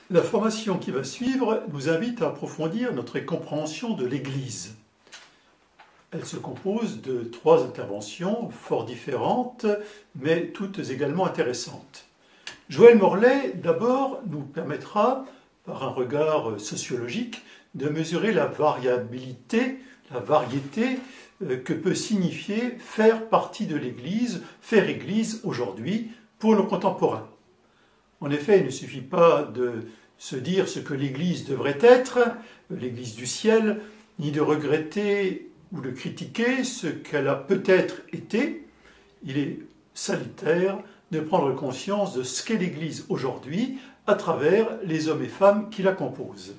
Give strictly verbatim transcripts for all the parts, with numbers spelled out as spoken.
La formation qui va suivre nous invite à approfondir notre compréhension de l'Église. Elle se compose de trois interventions fort différentes, mais toutes également intéressantes. Joël Morlet, d'abord, nous permettra, par un regard sociologique, de mesurer la variabilité, la variété que peut signifier faire partie de l'Église, faire Église aujourd'hui pour nos contemporains. En effet, il ne suffit pas de se dire ce que l'Église devrait être, l'Église du ciel, ni de regretter ou de critiquer ce qu'elle a peut-être été. Il est salutaire de prendre conscience de ce qu'est l'Église aujourd'hui à travers les hommes et femmes qui la composent.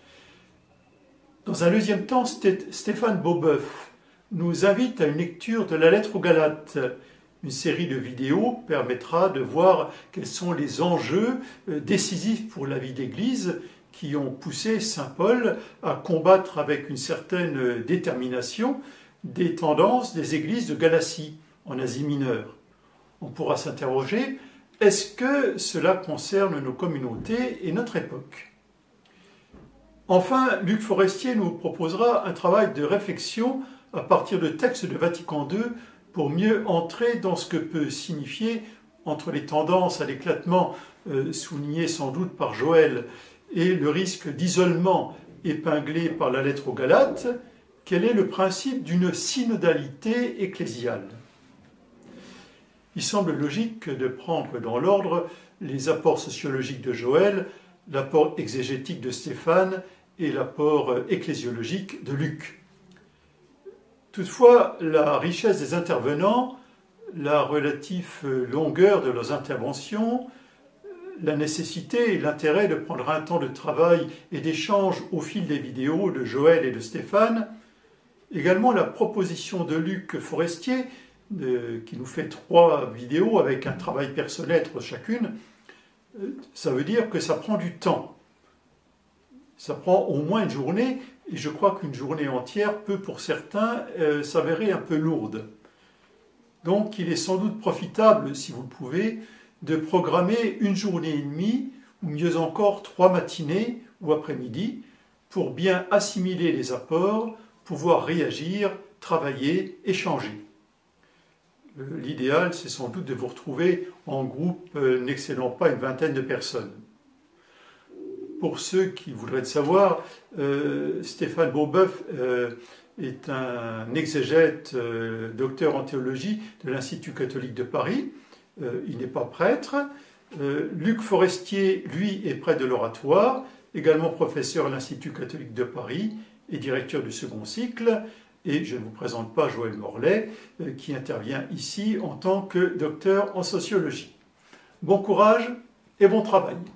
Dans un deuxième temps, Stéphane Beauboeuf nous invite à une lecture de la lettre aux Galates. Une série de vidéos permettra de voir quels sont les enjeux décisifs pour la vie d'Église qui ont poussé saint Paul à combattre avec une certaine détermination des tendances des églises de Galatie, en Asie mineure. On pourra s'interroger, est-ce que cela concerne nos communautés et notre époque? Enfin, Luc Forestier nous proposera un travail de réflexion à partir de textes de Vatican deux pour mieux entrer dans ce que peut signifier, entre les tendances à l'éclatement euh, soulignées sans doute par Joël et le risque d'isolement épinglé par la lettre aux Galates, quel est le principe d'une synodalité ecclésiale. Il semble logique de prendre dans l'ordre les apports sociologiques de Joël, l'apport exégétique de Stéphane et l'apport ecclésiologique de Luc. Toutefois, la richesse des intervenants, la relative longueur de leurs interventions, la nécessité et l'intérêt de prendre un temps de travail et d'échange au fil des vidéos de Joël et de Stéphane, également la proposition de Luc Forestier, de, qui nous fait trois vidéos avec un travail personnel chacune, ça veut dire que ça prend du temps. Ça prend au moins une journée, et je crois qu'une journée entière peut pour certains euh, s'avérer un peu lourde. Donc il est sans doute profitable, si vous le pouvez, de programmer une journée et demie, ou mieux encore trois matinées ou après-midi, pour bien assimiler les apports, pouvoir réagir, travailler, échanger. L'idéal, c'est sans doute de vous retrouver en groupe euh, n'excédant pas une vingtaine de personnes. Pour ceux qui voudraient le savoir, euh, Stéphane Beauboeuf euh, est un exégète, euh, docteur en théologie de l'Institut catholique de Paris. Euh, il n'est pas prêtre. Euh, Luc Forestier, lui, est prêtre de l'Oratoire, également professeur à l'Institut catholique de Paris et directeur du second cycle. Et je ne vous présente pas Joël Morlet, euh, qui intervient ici en tant que docteur en sociologie. Bon courage et bon travail.